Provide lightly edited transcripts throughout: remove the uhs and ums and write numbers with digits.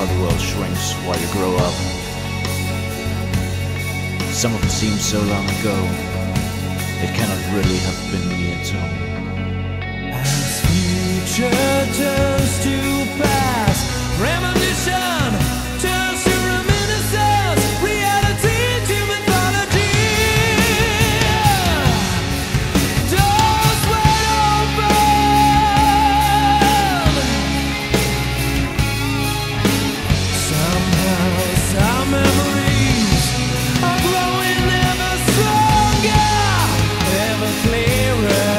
how the world shrinks while you grow up. Some of it seems so long ago, it cannot really have been me at all. As future turns to past, premonition turns to reminiscence, reality to mythology. Doors wide open. Somehow some memories are growing ever stronger, ever clearer.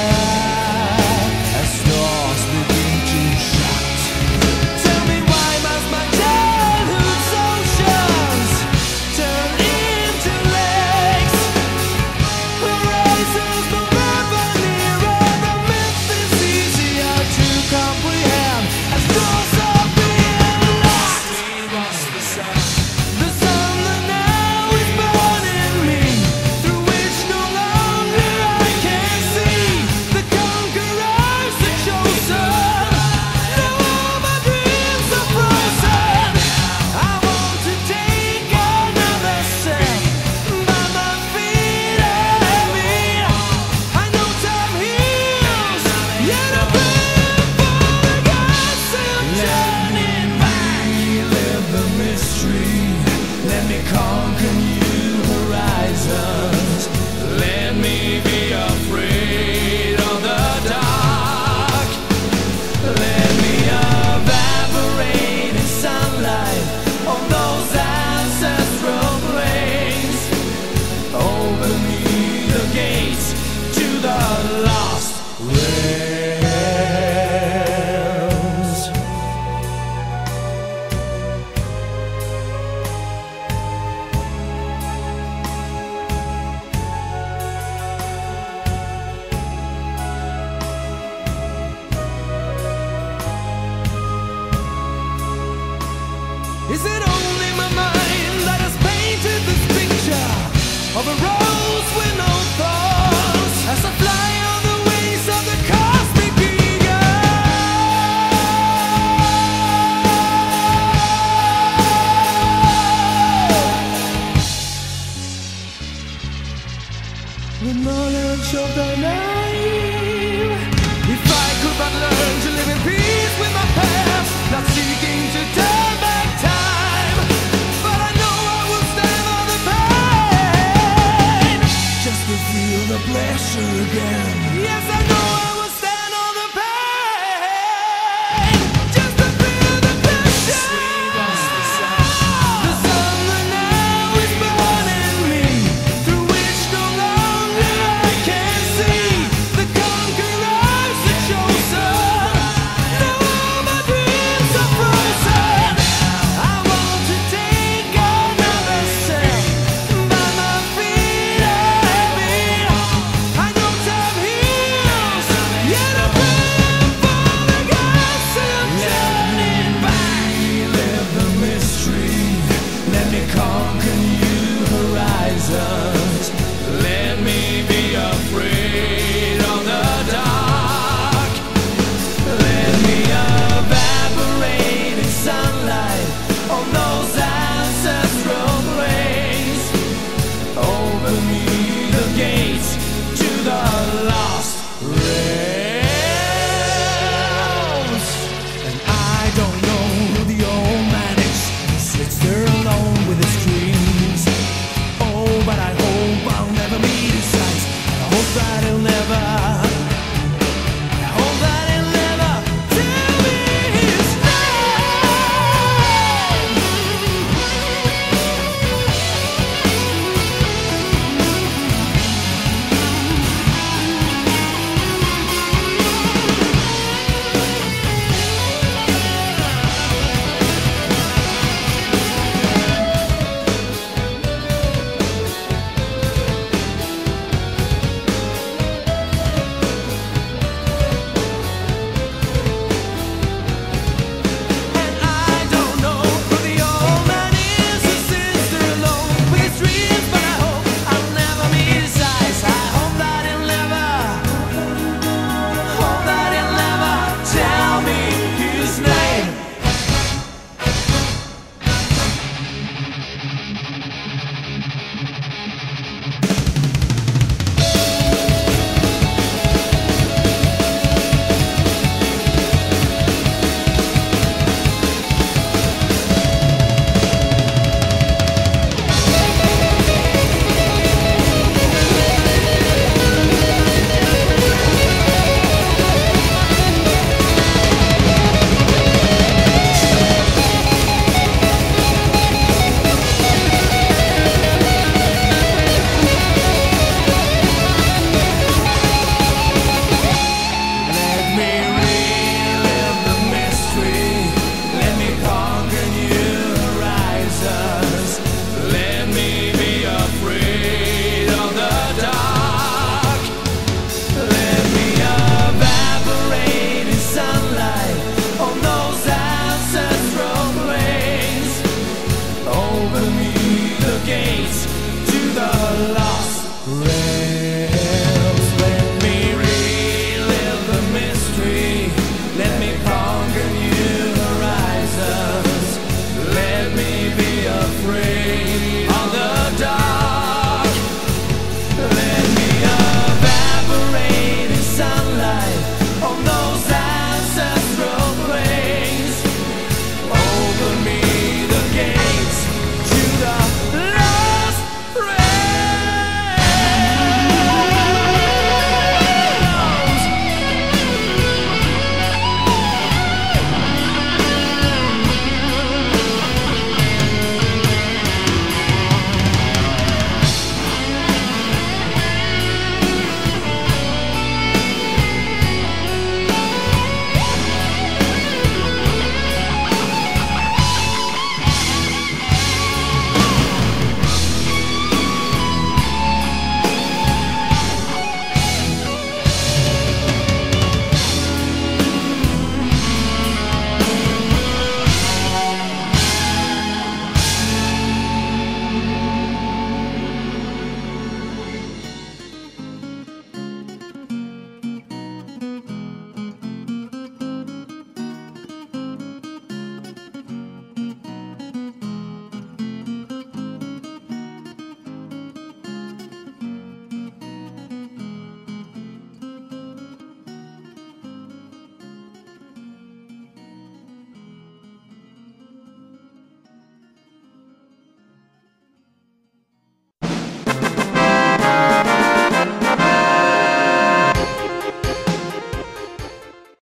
Is it only my mind that has painted this picture of a rose with no thorns as I fly on the wings of the cosmic eagle? The knowledge of the name. If I could but learn to live in peace with my past, not seeking to turn back time, but I know I will stand on the pain just to feel the pleasure again.